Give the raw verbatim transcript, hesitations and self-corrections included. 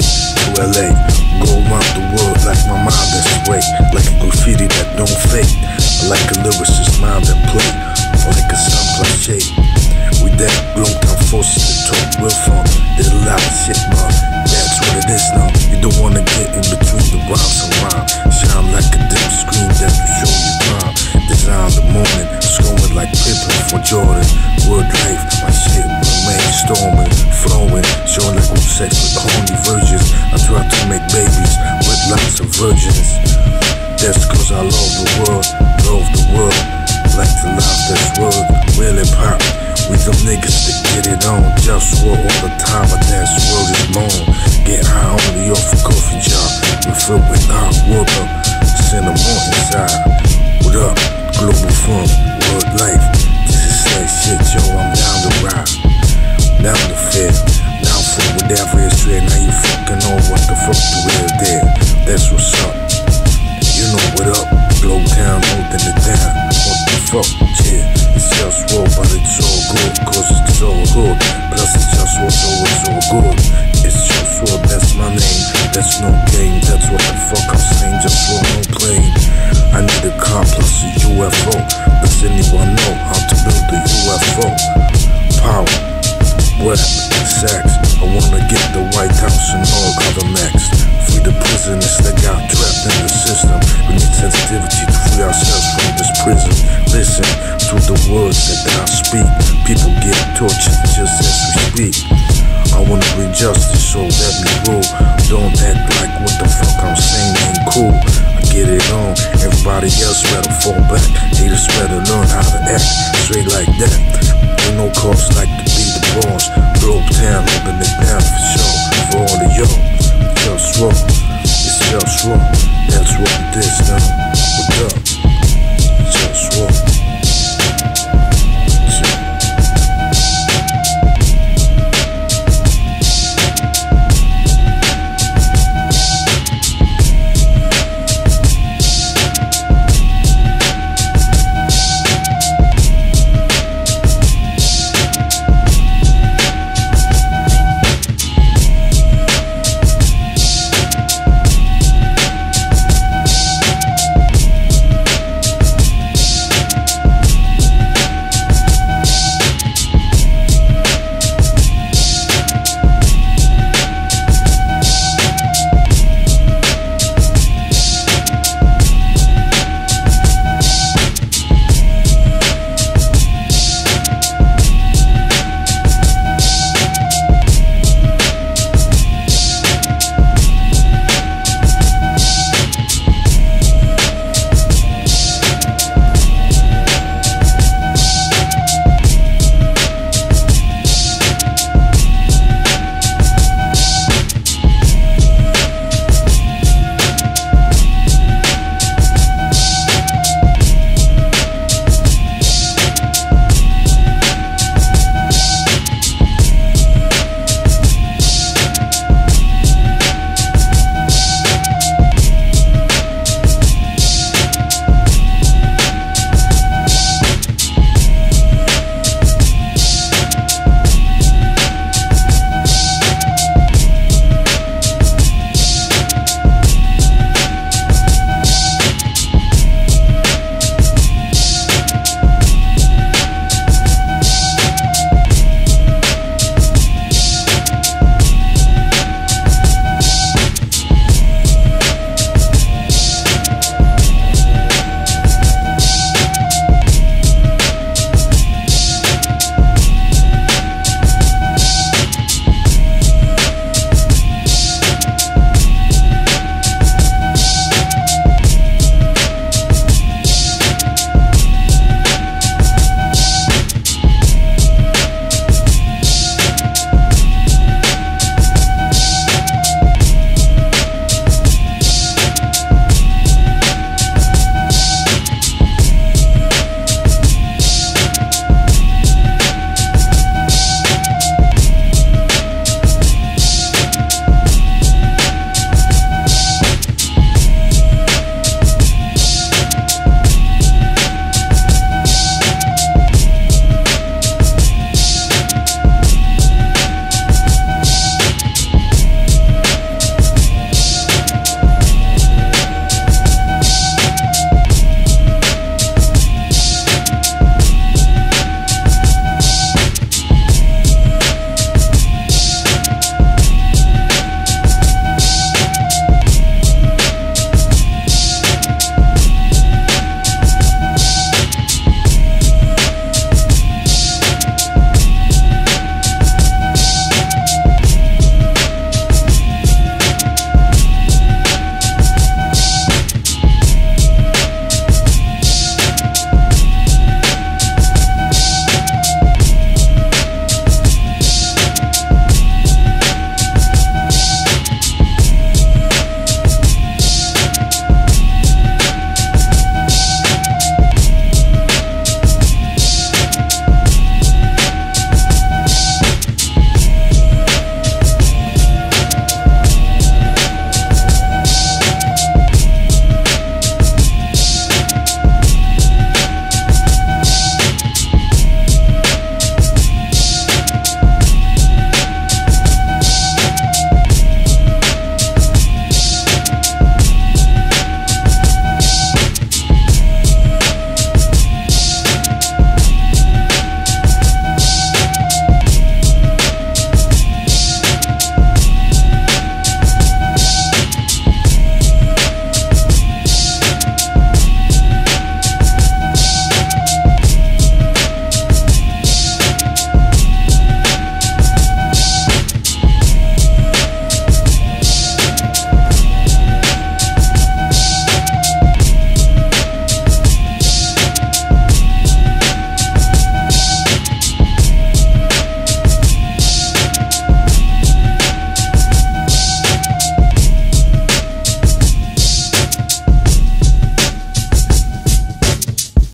to L A, go around the world like my mind that's way, like a graffiti that don't fade. I like a lyricist mind that play, or like a sound cliche. We that Globetown forces to talk real fun. There's a lot of shit, but that's what it is now. You don't wanna get in between the rhymes and rhyme. Shine like a dim screen that will show you time. Design the moment, scrolling like Pippen for Jordan. Word life, my shit remain storming, flowing, showing like good sex with horny virgins. I try to make babies with lots of virgins. That's cause I love the world, love the world. Like the life that's world, really pop. We them niggas that get it on, JustWar all the time, but that's world is long. Get high only off a coffee jar, we fill with hot water, send them on inside. What up, Globalfirm, world life, this is that shit, yo, I'm down to ride, down to fair, down for whatever is straight. Now you fucking know what the fuck the real there, that's what's up. You know what up, Globetown holding it down, what the fuck, yeah. It's JustWar, but it's all good, cause it's all good. Plus it's JustWar, so it's all good. It's JustWar, that's my name, that's no game. That's what the fuck I'm saying, JustWar, no plane. I need a car plus a U F O. Does anyone know how to build a U F O? Power, wealth, sex. I wanna get the White House and all other next. Free the prisoners that got trapped in the system. We need sensitivity to free ourselves from this prison. Listen to the words that I speak. People get tortured just as we speak. I wanna bring justice, so let me rule. Don't act like what the fuck I'm saying ain't cool. I get it on, everybody else better fall back. Haters better learn how to act straight like that. Ain't no cause like to be the boss. Globetown holding it down for sure. For all of y'all, JustWar, it's JustWar, that's what it is now.